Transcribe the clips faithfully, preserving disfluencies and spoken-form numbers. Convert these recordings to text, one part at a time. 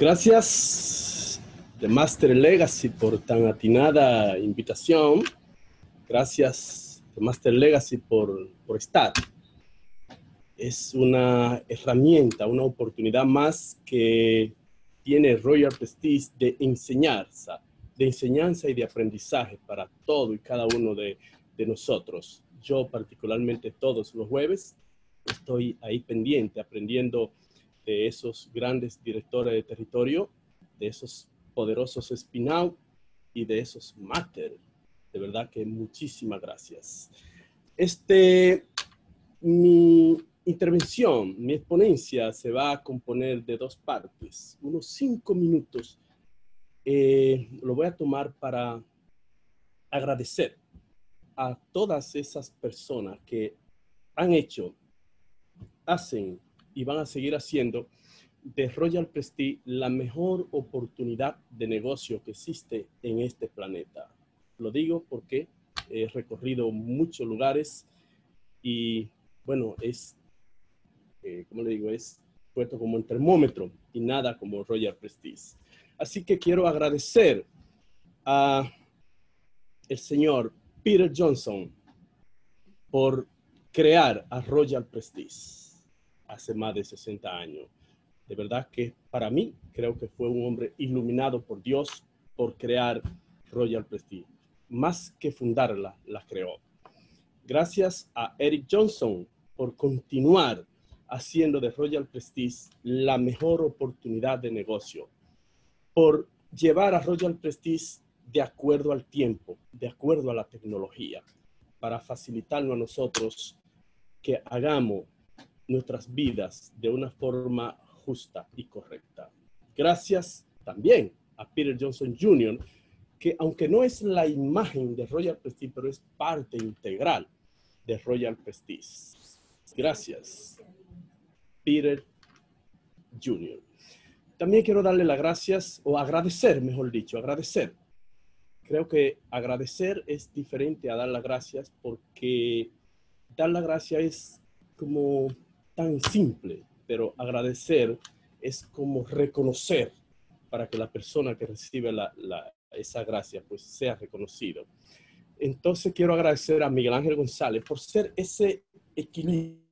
Gracias, The Master Legacy, por tan atinada invitación. Gracias, The Master Legacy, por, por estar. Es una herramienta, una oportunidad más que tiene Royal Prestige de enseñanza, de enseñanza y de aprendizaje para todo y cada uno de, de nosotros. Yo particularmente todos los jueves estoy ahí pendiente, aprendiendo de esos grandes directores de territorio, de esos poderosos spin-out y de esos master. De verdad que muchísimas gracias. Este, mi intervención, mi exponencia se va a componer de dos partes. Unos cinco minutos eh, lo voy a tomar para agradecer a todas esas personas que han hecho, hacen y van a seguir haciendo de Royal Prestige la mejor oportunidad de negocio que existe en este planeta. Lo digo porque he recorrido muchos lugares y, bueno, es, eh, ¿cómo le digo? Es puesto como el termómetro y nada como Royal Prestige. Así que quiero agradecer a el señor Peter Johnson por crear a Royal Prestige hace más de sesenta años. De verdad que para mí creo que fue un hombre iluminado por Dios por crear Royal Prestige. Más que fundarla, la creó. Gracias a Eric Johnson por continuar haciendo de Royal Prestige la mejor oportunidad de negocio. Por llevar a Royal Prestige de acuerdo al tiempo, de acuerdo a la tecnología, para facilitarnos a nosotros que hagamos nuestras vidas de una forma justa y correcta. Gracias también a Peter Johnson junior, que aunque no es la imagen de Royal Prestige, pero es parte integral de Royal Prestige. Gracias, Peter junior También quiero darle las gracias, o agradecer, mejor dicho, agradecer. Creo que agradecer es diferente a dar las gracias, porque dar las gracias es como tan simple, pero agradecer es como reconocer para que la persona que recibe la, la, esa gracia pues sea reconocido. Entonces quiero agradecer a Miguel Ángel González por ser ese equilibrio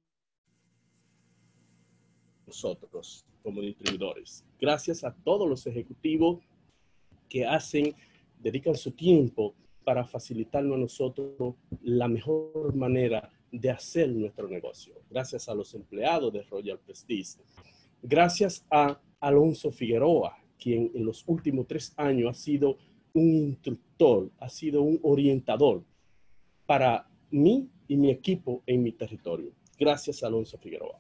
nosotros como distribuidores. Gracias a todos los ejecutivos que hacen, dedican su tiempo para facilitarnos a nosotros la mejor manera de hacer nuestro negocio. Gracias a los empleados de Royal Prestige. Gracias a Alonso Figueroa, quien en los últimos tres años ha sido un instructor, ha sido un orientador para mí y mi equipo en mi territorio. Gracias a Alonso Figueroa.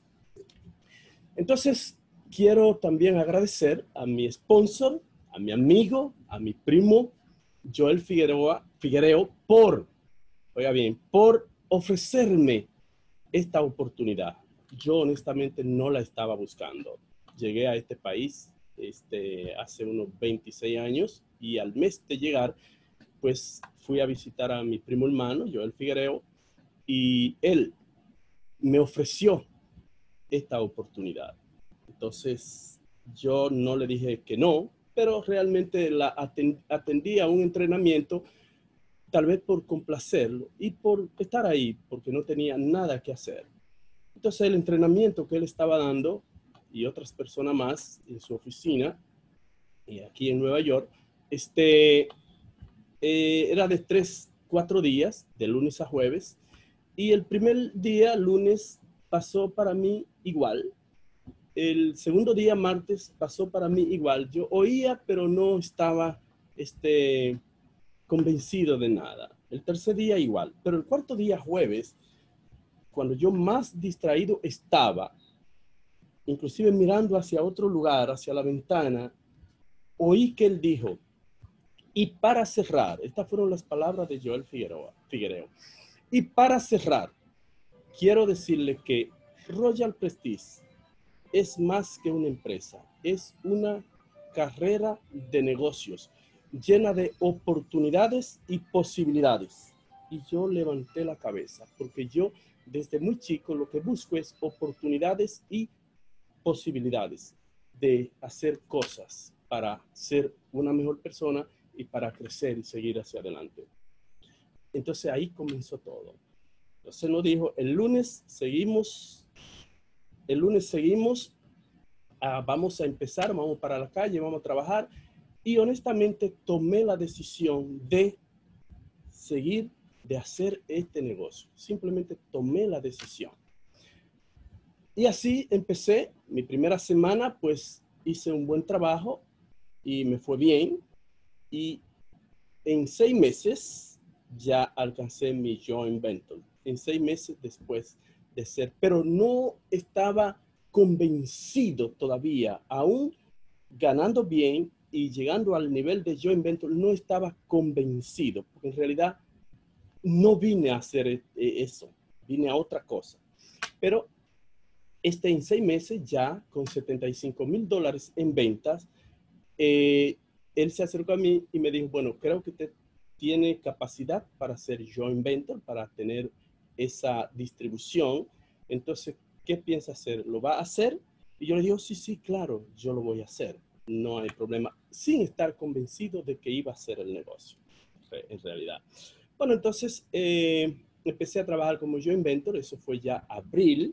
Entonces, quiero también agradecer a mi sponsor, a mi amigo, a mi primo, Joel Figueroa, Figuereo, por, oiga bien, por ofrecerme esta oportunidad. Yo honestamente no la estaba buscando. Llegué a este país este, hace unos veintiséis años y al mes de llegar, pues fui a visitar a mi primo hermano, Joel Figuereo, y él me ofreció esta oportunidad. Entonces, yo no le dije que no, pero realmente la atendí a un entrenamiento, tal vez por complacerlo y por estar ahí, porque no tenía nada que hacer. Entonces, el entrenamiento que él estaba dando y otras personas más en su oficina, y aquí en Nueva York, este, eh, era de tres, cuatro días, de lunes a jueves, y el primer día, lunes, pasó para mí igual. El segundo día, martes, pasó para mí igual. Yo oía, pero no estaba este, convencido de nada. El tercer día igual. Pero el cuarto día, jueves, cuando yo más distraído estaba, inclusive mirando hacia otro lugar, hacia la ventana, oí que él dijo, y para cerrar, estas fueron las palabras de Joel Figueroa, Figuereo, y para cerrar, quiero decirle que Royal Prestige es más que una empresa, es una carrera de negocios llena de oportunidades y posibilidades. Y yo levanté la cabeza porque yo desde muy chico lo que busco es oportunidades y posibilidades. de hacer cosas para ser una mejor persona y para crecer y seguir hacia adelante. Entonces ahí comenzó todo. Entonces nos dijo, el lunes seguimos, el lunes seguimos, uh, vamos a empezar, vamos para la calle, vamos a trabajar. Y honestamente tomé la decisión de seguir, de hacer este negocio. Simplemente tomé la decisión. Y así empecé. Mi primera semana, pues hice un buen trabajo y me fue bien. Y en seis meses ya alcancé mi joint venture. En seis meses después de ser, pero no estaba convencido todavía, aún ganando bien y llegando al nivel de joint venture, no estaba convencido, porque en realidad no vine a hacer eso, vine a otra cosa. Pero este, en seis meses ya con setenta y cinco mil dólares en ventas, eh, él se acercó a mí y me dijo, bueno, creo que usted tiene capacidad para hacer joint venture, para tener esa distribución. Entonces, ¿qué piensa hacer? ¿Lo va a hacer? Y yo le digo, sí, sí, claro, yo lo voy a hacer. No hay problema, sin estar convencido de que iba a hacer el negocio, en realidad. Bueno, entonces eh, empecé a trabajar como joint venture. Eso fue ya abril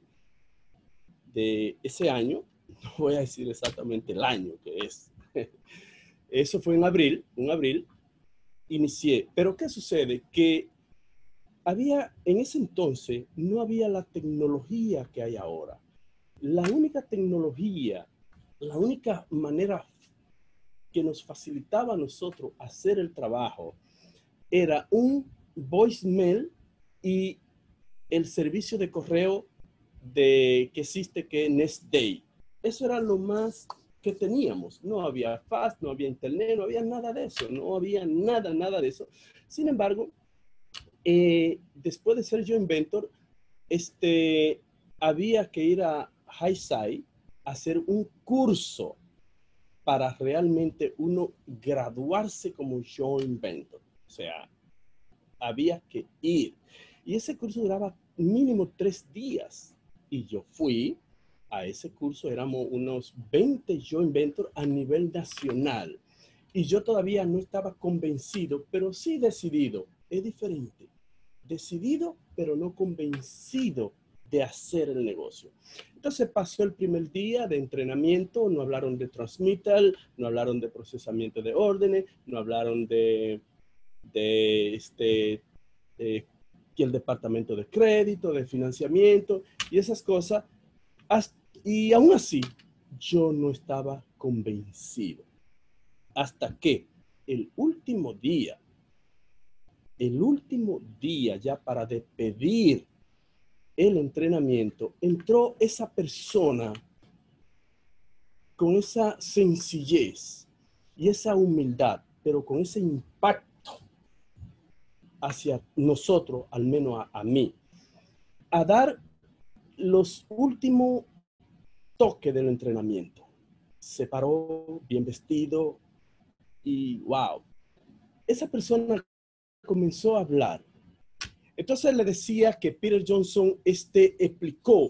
de ese año. No voy a decir exactamente el año que es. Eso fue en abril, en abril, inicié. Pero ¿qué sucede? Que había, en ese entonces, no había la tecnología que hay ahora. La única tecnología, la única manera que nos facilitaba a nosotros hacer el trabajo era un voicemail y el servicio de correo de, que existe, que es Nestday. Eso era lo más que teníamos. No había fax, no había internet, no había nada de eso. No había nada, nada de eso. Sin embargo, eh, después de ser joint venture, este, había que ir a Highside a hacer un curso para realmente uno graduarse como joint venture. O sea, había que ir. Y ese curso duraba mínimo tres días. Y yo fui a ese curso, éramos unos veinte joint venture a nivel nacional. Y yo todavía no estaba convencido, pero sí decidido. Es diferente. Decidido, pero no convencido de hacer el negocio. Entonces pasó el primer día de entrenamiento, no hablaron de transmittal, no hablaron de procesamiento de órdenes, no hablaron de, de este, de, y el departamento de crédito, de financiamiento y esas cosas. Y aún así, yo no estaba convencido. Hasta que el último día, el último día ya para despedir el entrenamiento, entró esa persona con esa sencillez y esa humildad, pero con ese impacto hacia nosotros, al menos a, a mí, a dar los últimos toques del entrenamiento. Se paró bien vestido y wow, esa persona comenzó a hablar. Entonces le decía que Peter Johnson este, explicó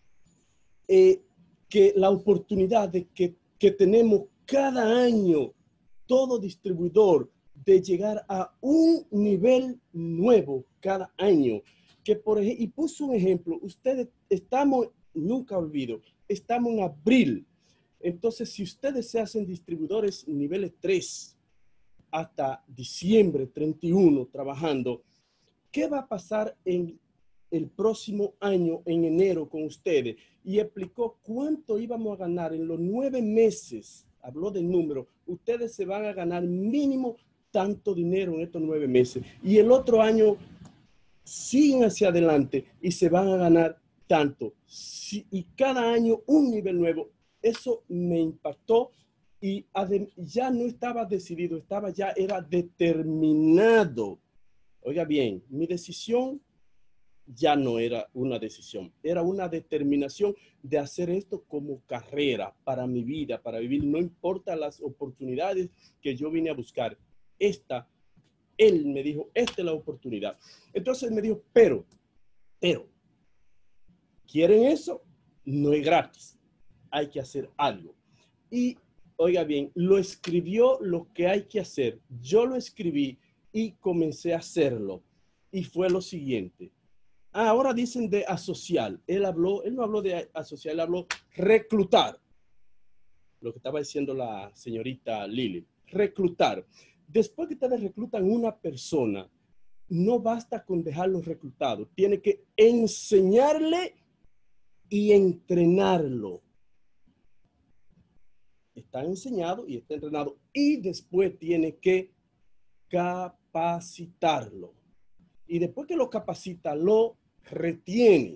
eh, que la oportunidad de que, que tenemos cada año, todo distribuidor, de llegar a un nivel nuevo cada año. Que por ejemplo, y puso un ejemplo, ustedes estamos, nunca olvido, estamos en abril. Entonces, si ustedes se hacen distribuidores niveles tres hasta diciembre treinta y uno trabajando, ¿qué va a pasar en el próximo año, en enero, con ustedes? Y explicó cuánto íbamos a ganar en los nueve meses. Habló del número. Ustedes se van a ganar mínimo tanto dinero en estos nueve meses. Y el otro año siguen hacia adelante y se van a ganar tanto. Y cada año un nivel nuevo. Eso me impactó. Y ya no estaba decidido, estaba ya, era determinado. Oiga bien, mi decisión ya no era una decisión, era una determinación de hacer esto como carrera para mi vida, para vivir, no importa las oportunidades que yo vine a buscar. Esta, él me dijo, esta es la oportunidad. Entonces me dijo, pero, pero, ¿quieren eso? No es gratis, hay que hacer algo. Y, oiga bien, lo escribió lo que hay que hacer. Yo lo escribí y comencé a hacerlo. Y fue lo siguiente. Ah, ahora dicen de asociar. Él habló, él no habló de asociar, él habló reclutar. Lo que estaba diciendo la señorita Lili. Reclutar. Después que ustedes reclutan una persona, no basta con dejarlo reclutado. Tiene que enseñarle y entrenarlo. Está enseñado y está entrenado. Y después tiene que capacitarlo. Y después que lo capacita, lo retiene.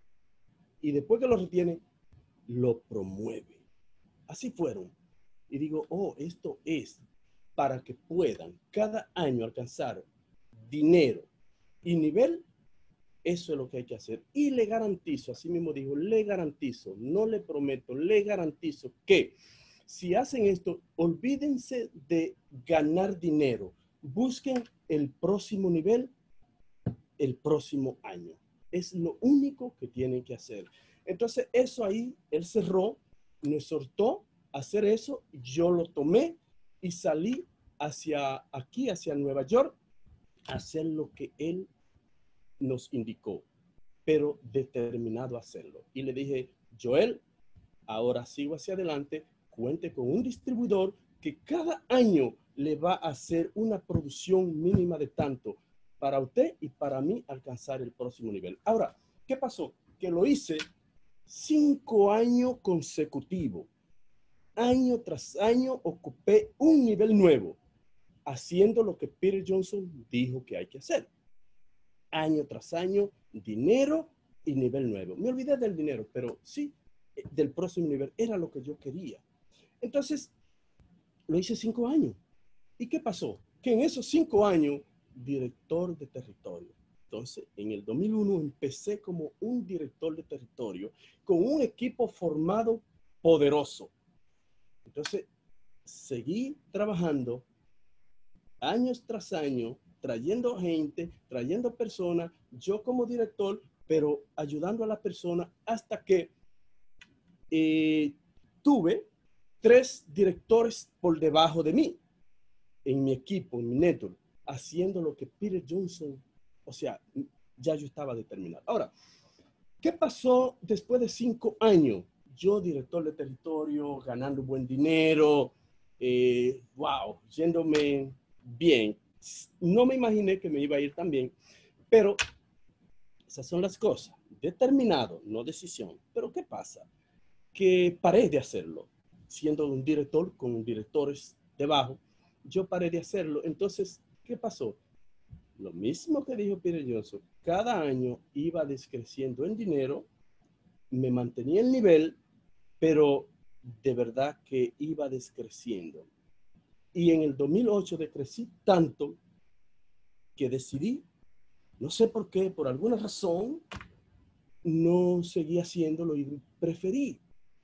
Y después que lo retiene, lo promueve. Así fueron. Y digo, oh, esto es para que puedan cada año alcanzar dinero y nivel. Eso es lo que hay que hacer. Y le garantizo, así mismo dijo, le garantizo, no le prometo, le garantizo que si hacen esto, olvídense de ganar dinero. Busquen el próximo nivel el próximo año. Es lo único que tienen que hacer. Entonces, eso ahí, él cerró, me exhortó a hacer eso, yo lo tomé y salí hacia aquí, hacia Nueva York, a hacer lo que él nos indicó, pero determinado a hacerlo. Y le dije, Joel, ahora sigo hacia adelante, cuente con un distribuidor que cada año le va a hacer una producción mínima de tanto para usted y para mí alcanzar el próximo nivel. Ahora, ¿qué pasó? Que lo hice cinco años consecutivos. Año tras año ocupé un nivel nuevo, haciendo lo que Peter Johnson dijo que hay que hacer. Año tras año, dinero y nivel nuevo. Me olvidé del dinero, pero sí, del próximo nivel. Era lo que yo quería. Entonces, lo hice cinco años. ¿Y qué pasó? Que en esos cinco años, director de territorio. Entonces, en el dos mil uno empecé como un director de territorio con un equipo formado poderoso. Entonces, seguí trabajando años tras año, trayendo gente, trayendo personas, yo como director, pero ayudando a la persona hasta que eh, tuve tres directores por debajo de mí, en mi equipo, en mi network, haciendo lo que Peter Johnson, o sea, ya yo estaba determinado. Ahora, ¿qué pasó después de cinco años? Yo, director de territorio, ganando buen dinero, eh, wow, yéndome bien. No me imaginé que me iba a ir tan bien, pero esas son las cosas. Determinado, no decisión. Pero ¿qué pasa? Que paré de hacerlo. Siendo un director con directores debajo, yo paré de hacerlo. Entonces, ¿qué pasó? Lo mismo que dijo Peter Johnson, cada año iba descreciendo en dinero, me mantenía el nivel, pero de verdad que iba descreciendo. Y en el dos mil ocho decrecí tanto que decidí, no sé por qué, por alguna razón, no seguí haciéndolo y preferí.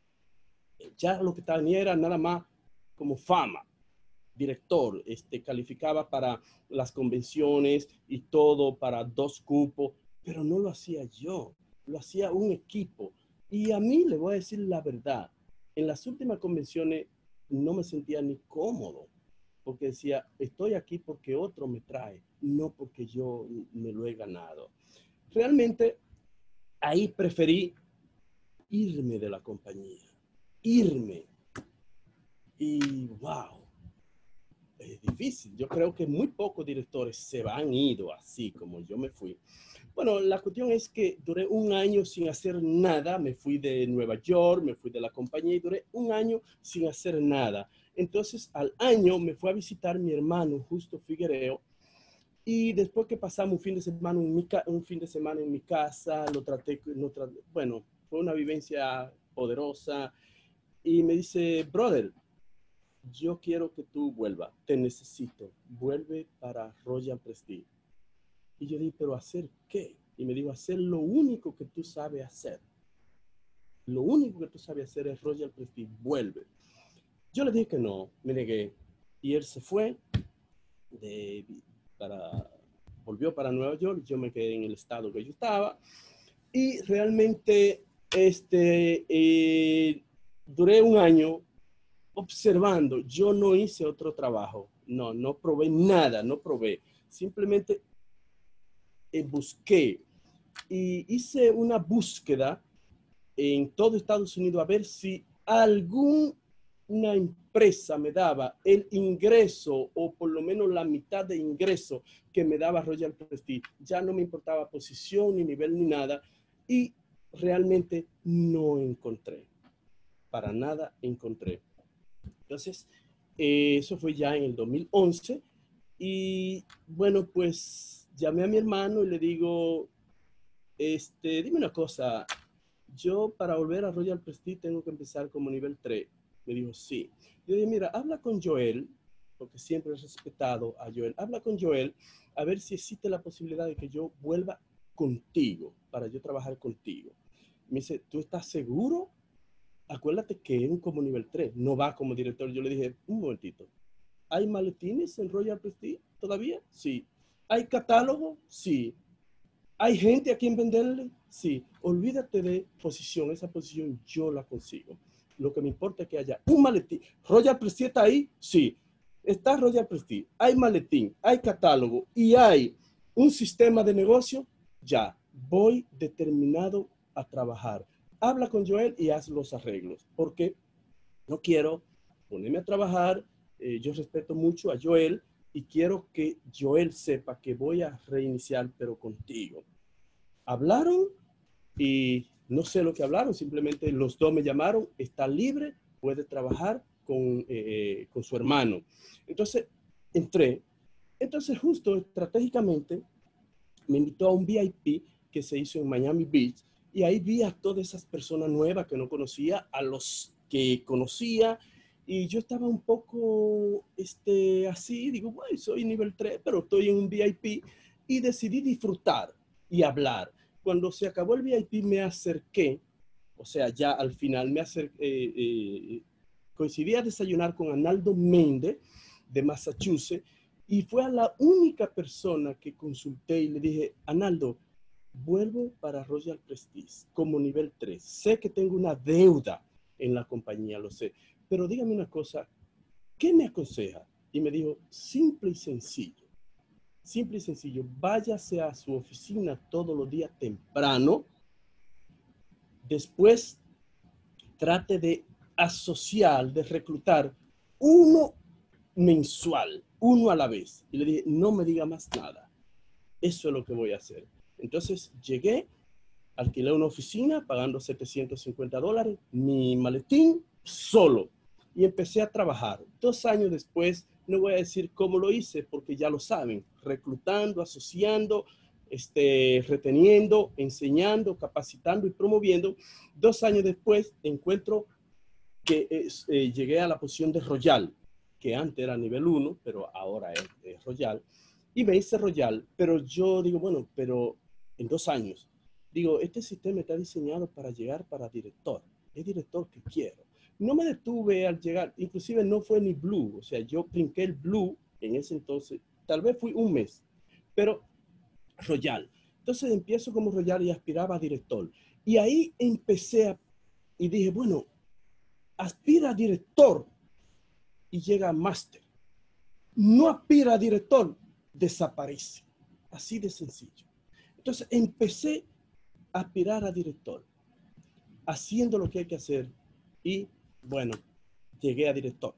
Ya lo que tenía era nada más como fama. Director, este, calificaba para las convenciones y todo para dos cupos, pero no lo hacía yo, lo hacía un equipo. Y a mí le voy a decir la verdad, en las últimas convenciones no me sentía ni cómodo, porque decía, estoy aquí porque otro me trae, no porque yo me lo he ganado. Realmente ahí preferí irme de la compañía, irme. Y wow, es difícil. Yo creo que muy pocos directores se han ido así como yo me fui. Bueno, la cuestión es que duré un año sin hacer nada. Me fui de Nueva York, me fui de la compañía y duré un año sin hacer nada. Entonces, al año me fue a visitar mi hermano Justo Figuereo. Y después que pasamos un fin de semana en mi, un fin de semana en mi casa, lo traté, lo traté, bueno, fue una vivencia poderosa. Y me dice, brother, yo quiero que tú vuelvas, te necesito, vuelve para Royal Prestige. Y yo dije, pero ¿hacer qué? Y me dijo, hacer lo único que tú sabes hacer. Lo único que tú sabes hacer es Royal Prestige, vuelve. Yo le dije que no, me negué. Y él se fue, de, para, volvió para Nueva York, yo me quedé en el estado que yo estaba. Y realmente este, eh, duré un año observando. Yo no hice otro trabajo. No, no probé nada, no probé. Simplemente eh, busqué y hice una búsqueda en todo Estados Unidos a ver si alguna empresa me daba el ingreso o por lo menos la mitad de ingreso que me daba Royal Prestige. Ya no me importaba posición, ni nivel, ni nada. Y realmente no encontré. Para nada encontré. Entonces, eh, eso fue ya en el dos mil once. Y bueno, pues llamé a mi hermano y le digo, este, dime una cosa, yo para volver a Royal Prestige tengo que empezar como nivel tres. Me dijo, sí. Yo dije, mira, habla con Joel, porque siempre he respetado a Joel. Habla con Joel a ver si existe la posibilidad de que yo vuelva contigo, para yo trabajar contigo. Me dice, ¿tú estás seguro? Acuérdate que es un como nivel tres, no va como director. Yo le dije, un momentito, ¿hay maletines en Royal Prestige todavía? Sí. ¿Hay catálogo? Sí. ¿Hay gente a quien venderle? Sí. Olvídate de posición. Esa posición yo la consigo. Lo que me importa es que haya un maletín. ¿Royal Prestige está ahí? Sí. Está Royal Prestige. Hay maletín, hay catálogo y hay un sistema de negocio. Ya. Voy determinado a trabajar. Habla con Joel y haz los arreglos. Porque no quiero ponerme a trabajar. Eh, yo respeto mucho a Joel y quiero que Joel sepa que voy a reiniciar, pero contigo. Hablaron y no sé lo que hablaron, simplemente los dos me llamaron, está libre, puede trabajar con, eh, con su hermano. Entonces, entré. Entonces, justo estratégicamente, me invitó a un V I P que se hizo en Miami Beach y ahí vi a todas esas personas nuevas que no conocía, a los que conocía, y yo estaba un poco este, así, digo, bueno, soy nivel tres, pero estoy en un V I P y decidí disfrutar y hablar. Cuando se acabó el V I P me acerqué, o sea, ya al final me acerqué, eh, eh, coincidí a desayunar con Analdo Méndez de Massachusetts y fue a la única persona que consulté y le dije, Analdo, vuelvo para Royal Prestige como nivel tres. Sé que tengo una deuda en la compañía, lo sé, pero dígame una cosa, ¿qué me aconseja? Y me dijo, simple y sencillo, simple y sencillo, váyase a su oficina todos los días temprano, después trate de asociar, de reclutar uno mensual, uno a la vez. Y le dije, no me diga más nada. Eso es lo que voy a hacer. Entonces llegué, alquilé una oficina pagando setecientos cincuenta dólares, mi maletín solo. Y empecé a trabajar. Dos años después, no voy a decir cómo lo hice, porque ya lo saben, reclutando, asociando, este, reteniendo, enseñando, capacitando y promoviendo. Dos años después, encuentro que es, eh, llegué a la posición de Royal, que antes era nivel uno, pero ahora es, es Royal, y me hice Royal, pero yo digo, bueno, pero en dos años, digo, este sistema está diseñado para llegar para director, es director que quiero. No me detuve al llegar, inclusive no fue ni Blue, o sea, yo brinqué el Blue en ese entonces, tal vez fui un mes, pero Royal. Entonces empiezo como Royal y aspiraba a director. Y ahí empecé a, y dije, bueno, aspira a director y llega a máster. No aspira a director, desaparece. Así de sencillo. Entonces empecé a aspirar a director, haciendo lo que hay que hacer y bueno, llegué a director.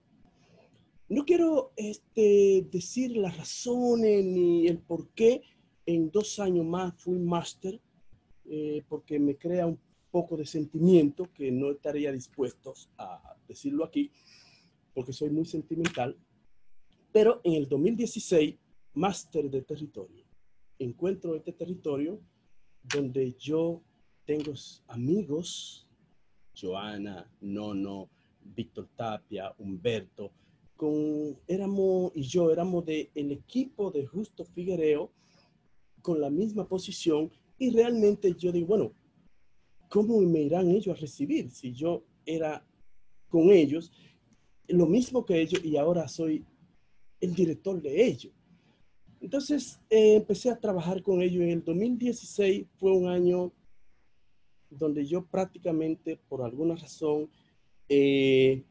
No quiero este, decir las razones ni el por qué en dos años más fui máster, eh, porque me crea un poco de sentimiento que no estaría dispuesto a decirlo aquí, porque soy muy sentimental, pero en el dos mil dieciséis, máster de territorio. Encuentro este territorio donde yo tengo amigos, Joana, Nono, Víctor Tapia, Humberto, con, éramos, y yo éramos del equipo de Justo Figuereo con la misma posición y realmente yo digo, bueno, ¿cómo me irán ellos a recibir si yo era con ellos, lo mismo que ellos y ahora soy el director de ellos? Entonces eh, empecé a trabajar con ellos. En el dos mil dieciséis fue un año donde yo prácticamente, por alguna razón, eh,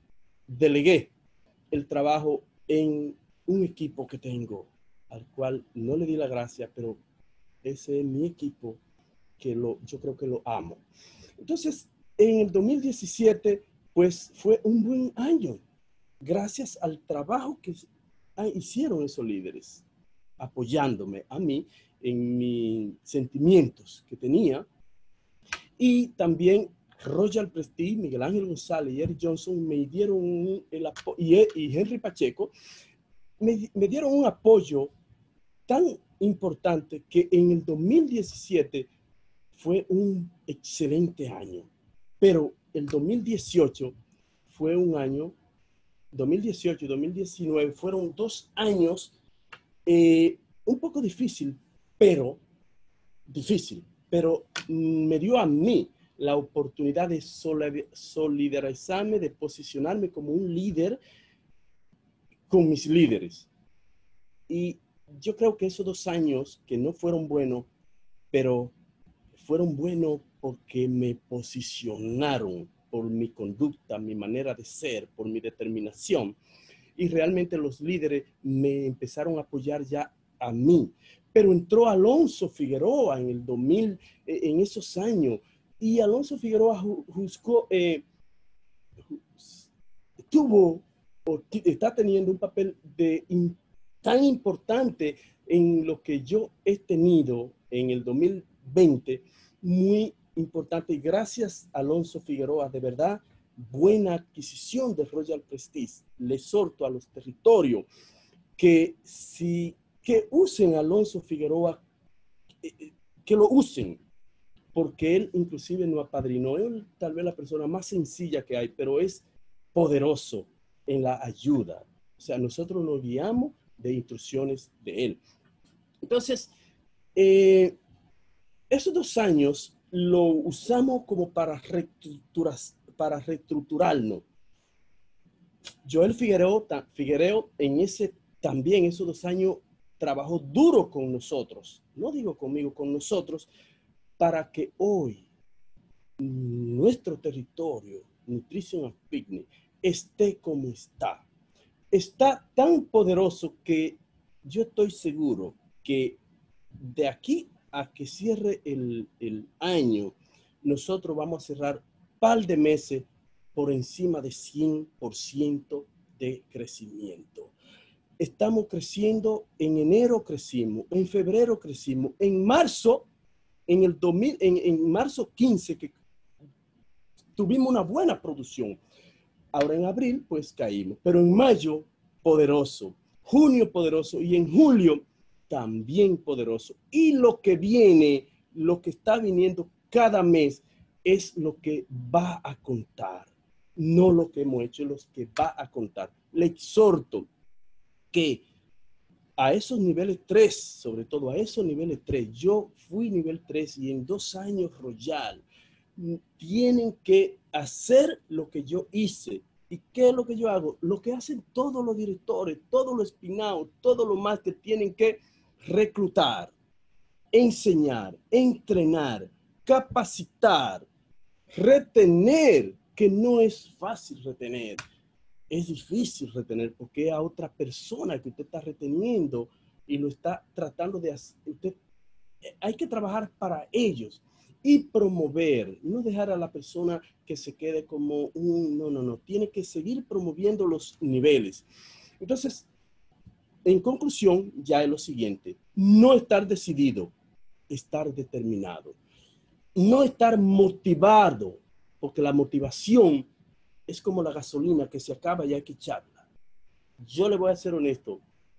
delegué el trabajo en un equipo que tengo, al cual no le di la gracia, pero ese es mi equipo que lo, yo creo que lo amo. Entonces, en el dos mil diecisiete, pues fue un buen año, gracias al trabajo que hicieron esos líderes, apoyándome a mí en mis sentimientos que tenía. Y también Royal Prestige, Miguel Ángel González y Eric Johnson me dieron un, el y, y Henry Pacheco me, me dieron un apoyo tan importante que en el dos mil diecisiete fue un excelente año. Pero el dos mil dieciocho fue un año, dos mil dieciocho y dos mil diecinueve fueron dos años eh, un poco difícil, pero difícil, pero me dio a mí la oportunidad de solidarizarme, de posicionarme como un líder con mis líderes. Y yo creo que esos dos años que no fueron buenos, pero fueron buenos porque me posicionaron por mi conducta, mi manera de ser, por mi determinación. Y realmente los líderes me empezaron a apoyar ya a mí. Pero entró Alonso Figueroa en el dos mil, en esos años, y Alonso Figueroa juzgó, eh, tuvo o está teniendo un papel de, in, tan importante en lo que yo he tenido en el dos mil veinte, muy importante. Y gracias a Alonso Figueroa, de verdad, buena adquisición de Royal Prestige. Le exhorto a los territorios que si que usen a Alonso Figueroa, eh, que lo usen, porque él inclusive no apadrinó. Él tal vez la persona más sencilla que hay, pero es poderoso en la ayuda. O sea, nosotros nos guiamos de instrucciones de él. Entonces, eh, esos dos años lo usamos como para, para reestructurarnos. Joel Figuereo, Figuereo en ese también esos dos años trabajó duro con nosotros, no digo conmigo, con nosotros, para que hoy nuestro territorio, Nutrition and Picnic, esté como está. Está tan poderoso que yo estoy seguro que de aquí a que cierre el, el año, nosotros vamos a cerrar un par de meses por encima de cien por ciento de crecimiento. Estamos creciendo, en enero crecimos, en febrero crecimos, en marzo, en el dos mil, en, en marzo quince, que tuvimos una buena producción. Ahora en abril, pues caímos, pero en mayo, poderoso, junio poderoso y en julio también poderoso. Y lo que viene, lo que está viniendo cada mes es lo que va a contar, no lo que hemos hecho, lo que va a contar. Le exhorto que a esos niveles tres, sobre todo a esos niveles tres, yo fui nivel tres y en dos años Royal, tienen que hacer lo que yo hice. ¿Y qué es lo que yo hago? Lo que hacen todos los directores, todos los spin-out, todos los más que tienen que reclutar, enseñar, entrenar, capacitar, retener, que no es fácil retener. Es difícil retener porque es a otra persona que usted está reteniendo y lo está tratando de hacer. Usted, hay que trabajar para ellos y promover, no dejar a la persona que se quede como un, no, no, no, tiene que seguir promoviendo los niveles. Entonces, en conclusión, ya es lo siguiente, no estar decidido, estar determinado, no estar motivado, porque la motivación es como la gasolina que se acaba y hay que echarla. Yo le voy a ser honesto,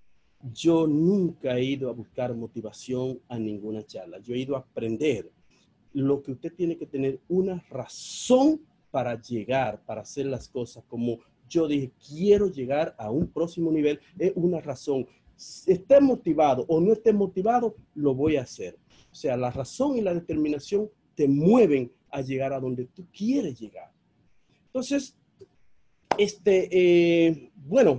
yo nunca he ido a buscar motivación a ninguna charla, yo he ido a aprender. Lo que usted tiene que tener una razón para llegar, para hacer las cosas. Como yo dije, quiero llegar a un próximo nivel, es una razón. Esté motivado o no esté motivado, lo voy a hacer. O sea, la razón y la determinación te mueven a llegar a donde tú quieres llegar. Entonces, este, eh, bueno,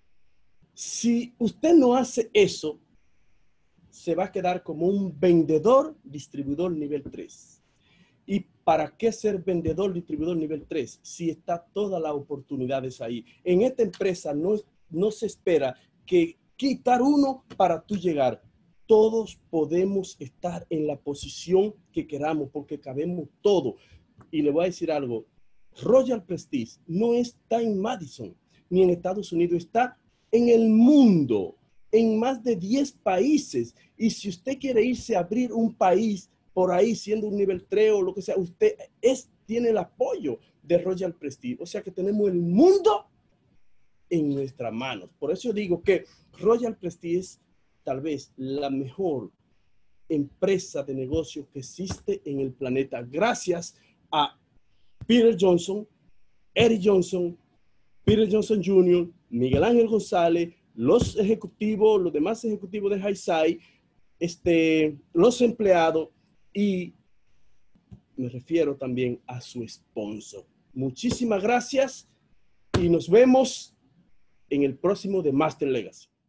si usted no hace eso, se va a quedar como un vendedor, distribuidor nivel tres. ¿Y para qué ser vendedor, distribuidor nivel tres? Si está todas las oportunidades ahí. En esta empresa no, no se espera que quitar uno para tú llegar. Todos podemos estar en la posición que queramos porque cabemos todo. Y le voy a decir algo. Royal Prestige no está en Madison ni en Estados Unidos, está en el mundo, en más de diez países. Y si usted quiere irse a abrir un país por ahí siendo un nivel tres o lo que sea, usted es, tiene el apoyo de Royal Prestige. O sea que tenemos el mundo en nuestras manos. Por eso digo que Royal Prestige es tal vez la mejor empresa de negocios que existe en el planeta, gracias a Peter Johnson, Eric Johnson, Peter Johnson junior, Miguel Ángel González, los ejecutivos, los demás ejecutivos de Hi-Sci, este, los empleados, y me refiero también a su sponsor. Muchísimas gracias y nos vemos en el próximo de Master Legacy.